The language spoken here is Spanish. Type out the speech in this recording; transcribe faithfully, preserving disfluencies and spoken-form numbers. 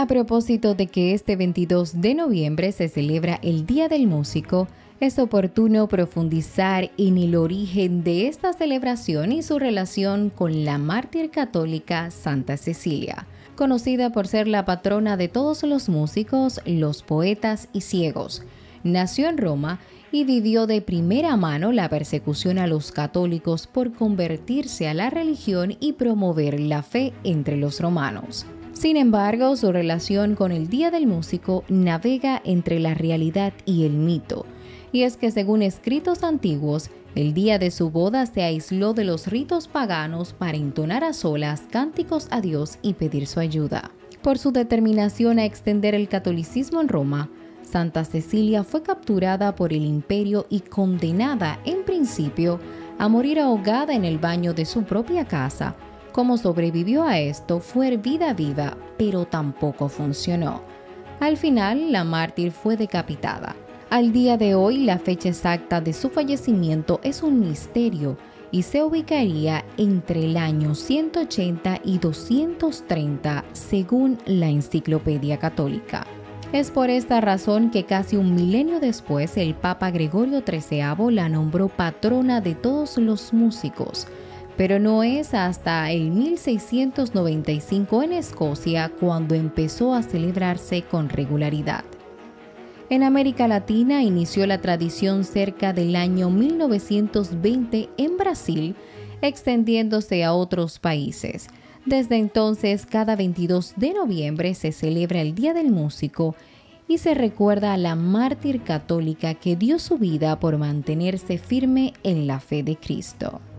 A propósito de que este veintidós de noviembre se celebra el Día del Músico, es oportuno profundizar en el origen de esta celebración y su relación con la mártir católica Santa Cecilia, conocida por ser la patrona de todos los músicos, los poetas y ciegos. Nació en Roma y vivió de primera mano la persecución a los católicos por convertirse a la religión y promover la fe entre los romanos. Sin embargo, su relación con el Día del Músico navega entre la realidad y el mito, y es que según escritos antiguos, el día de su boda se aisló de los ritos paganos para entonar a solas cánticos a Dios y pedir su ayuda. Por su determinación a extender el catolicismo en Roma, Santa Cecilia fue capturada por el imperio y condenada, en principio, a morir ahogada en el baño de su propia casa. Como sobrevivió a esto, fue hervida viva, pero tampoco funcionó. Al final, la mártir fue decapitada. Al día de hoy, la fecha exacta de su fallecimiento es un misterio y se ubicaría entre el año ciento ochenta y doscientos treinta, según la Enciclopedia Católica. Es por esta razón que casi un milenio después, el Papa Gregorio treceavo la nombró patrona de todos los músicos, pero no es hasta el mil seiscientos noventa y cinco en Escocia cuando empezó a celebrarse con regularidad. En América Latina inició la tradición cerca del año mil novecientos veinte en Brasil, extendiéndose a otros países. Desde entonces, cada veintidós de noviembre se celebra el Día del Músico y se recuerda a la mártir católica que dio su vida por mantenerse firme en la fe de Cristo.